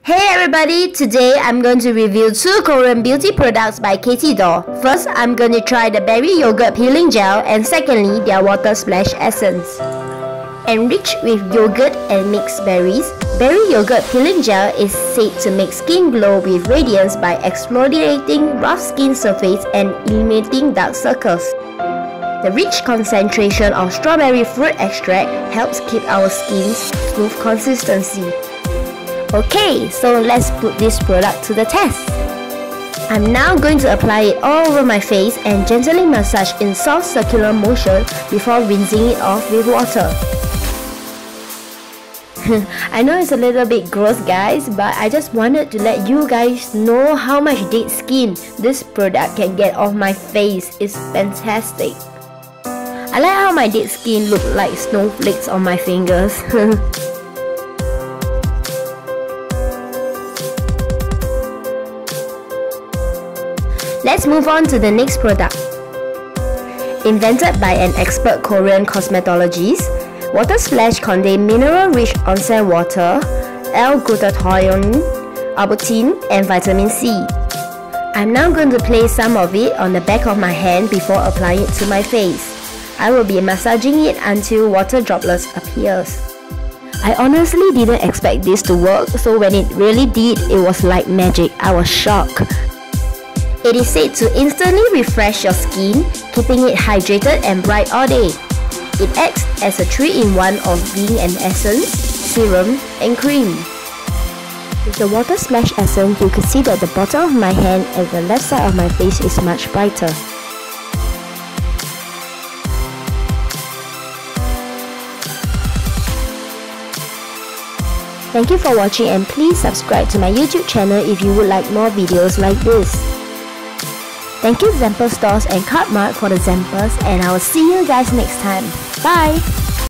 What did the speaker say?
Hey everybody, today I'm going to review 2 Korean beauty products by KT Doll. First, I'm going to try the Berry Yogurt Peeling Gel, and secondly, their Water Splash Essence. Enriched with yogurt and mixed berries, Berry Yogurt Peeling Gel is said to make skin glow with radiance by exfoliating rough skin surface and eliminating dark circles. The rich concentration of strawberry fruit extract helps keep our skin's smooth consistency. Okay, so let's put this product to the test. I'm now going to apply it all over my face and gently massage in soft circular motion before rinsing it off with water. I know it's a little bit gross guys, but I just wanted to let you guys know how much dead skin this product can get off my face. It's fantastic. I like how my dead skin look like snowflakes on my fingers. Let's move on to the next product. Invented by an expert Korean cosmetologist, Water Splash contains mineral-rich onsen water, L-glutathione, arbutin, and vitamin C. I'm now going to place some of it on the back of my hand before applying it to my face. I will be massaging it until water droplets appears. I honestly didn't expect this to work, so when it really did, it was like magic. I was shocked. It is said to instantly refresh your skin, keeping it hydrated and bright all day. It acts as a 3-in-1 of being an essence, serum, and cream. With the Water Splash Essence, you can see that the bottom of my hand and the left side of my face is much brighter. Thank you for watching, and please subscribe to my YouTube channel if you would like more videos like this. Thank you Zamper Stores and Cartmart for the Zampers, and I will see you guys next time. Bye!